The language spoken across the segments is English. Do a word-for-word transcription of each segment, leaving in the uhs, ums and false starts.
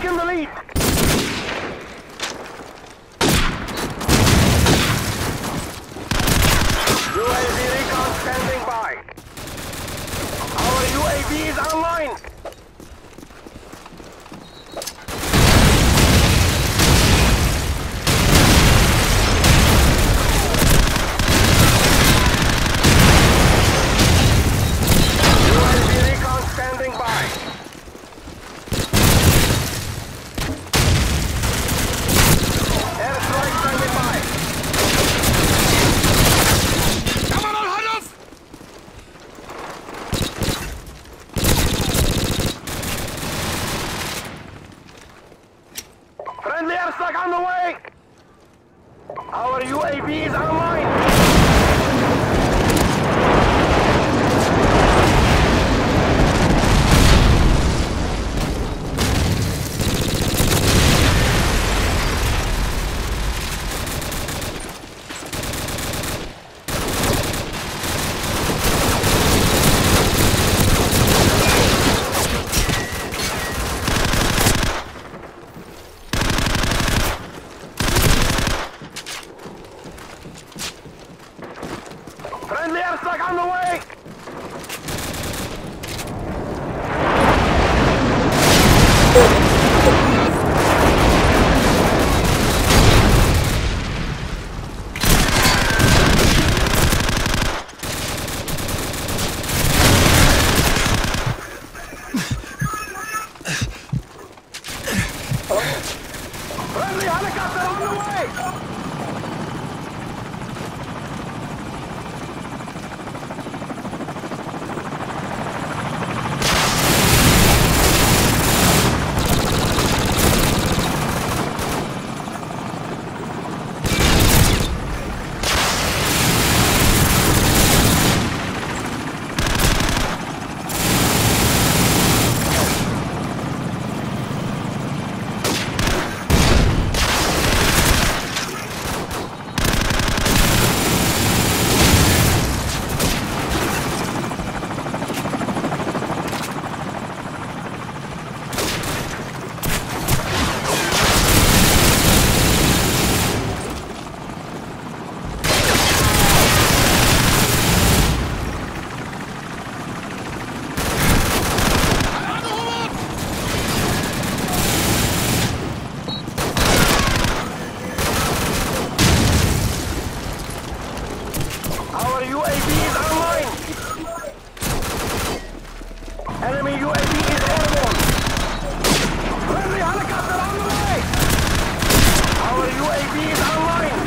taken the lead. U A V recon standing by. Our U A V is online. U A V recon standing by. Airstrike standing by. Friendly airstrike on the way! Our U A V is online! Friendly airstrike on the way! Friendly helicopter on the way! Our U A V is online! Enemy U A V is airborne! Friendly helicopter on the way! Our U A V is online!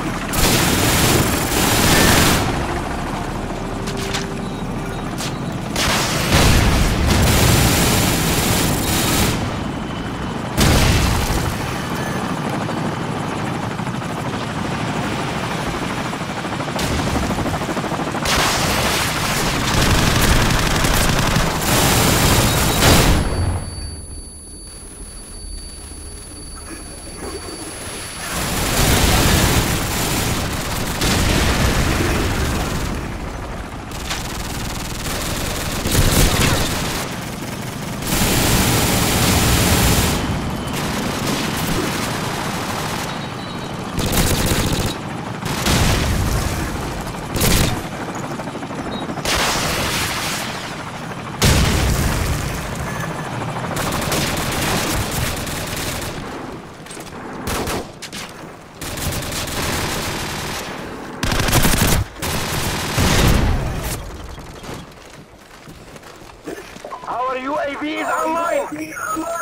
Our U A V is online!